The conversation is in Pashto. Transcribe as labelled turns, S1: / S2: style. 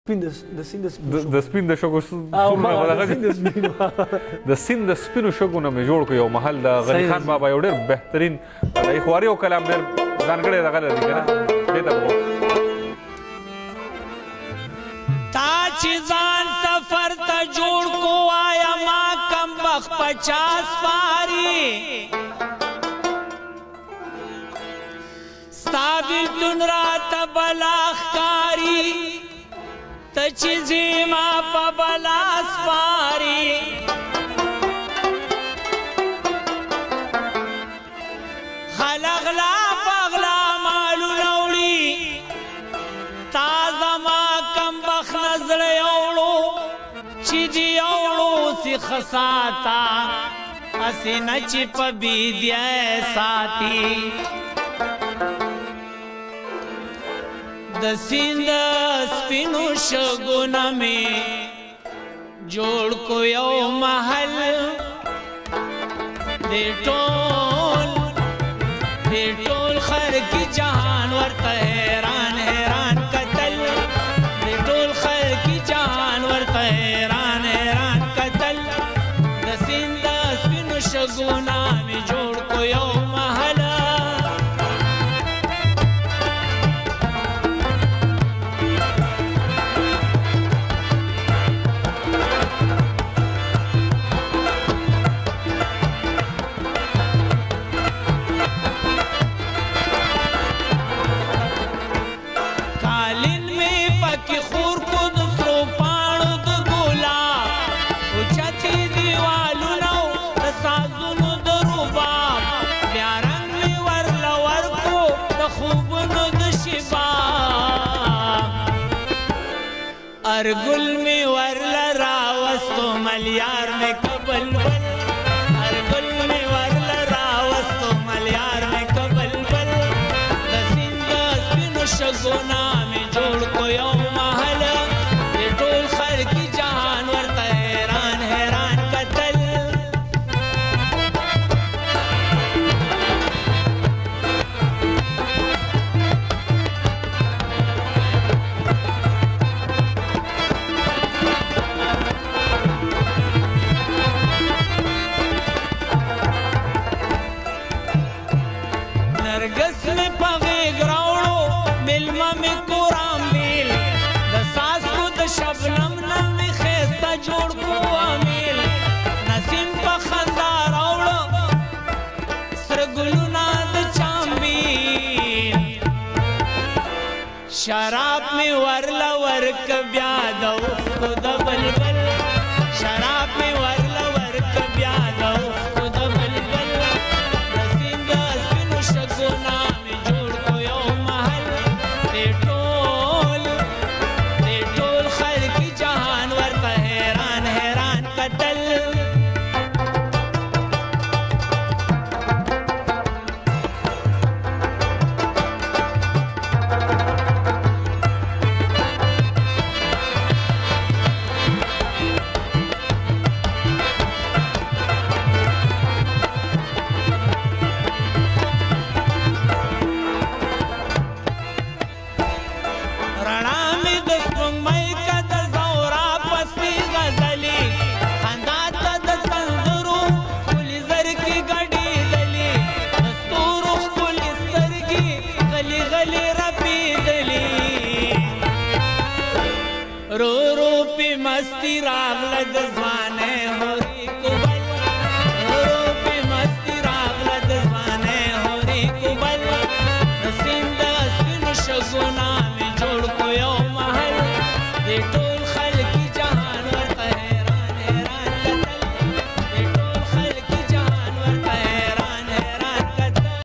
S1: د سپین د شګو د سیند د سپینو شګو نه مې جوړ کړو یو محل د غني خان بابا یو ډېر بهترین د خواري او کلام ډېر ځانګړی دغه لري که نه دې ته به
S2: تا چې ځان سفر ته جوړ کو آیا ما کم وخت 50 پاري ستا بېلتون راته بلا ښکاري ته چې زما په بلا سپاري خلق لا پغلا مالونه وړي تا زما کم بخت نه زړه یوړو چې دې یوړو سیخه ساته هسې نه چې په بیدیا ساتي د سیند سپینو شګو نه مې جوړ کو یو محل دې ټول خر کی جهان ورته حیران حیران قتل دې ټول خر کی جهان ورته حیران حیران قتل د سیند سپینو شګو نه مې جوړ کو یو محل ارگل میں ورلا راوستو ملیار میں کبل بل ارگل میں ورلا راوستو ملیار میں کبل بل دسند سپینو شگونا میں جوڑ کو یو محل یہ ٹول خر کی جہان ورطا حیران حیران قتل نرگس میں پغیگ راوڑو ملما میں قرآن میل د ساس کو د شبنم نمی خیستا جوڑ کو آمیل نسیم پا خندا راوڑو سرگلونا د چامبیل شراب میں ورلا ورک بیادو خود بلبل شراب میں ورلا ورک بیادو خود بلبل رو رو پی مستی راغلد زوانے ہو